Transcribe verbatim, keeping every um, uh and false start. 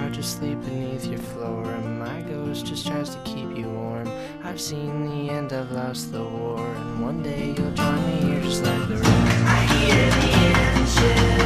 couch asleep beneath your floor, and my ghost just tries to keep you warm. I've seen the end, I've lost the war, and one day you'll join me here just like the rain. I hear the engine.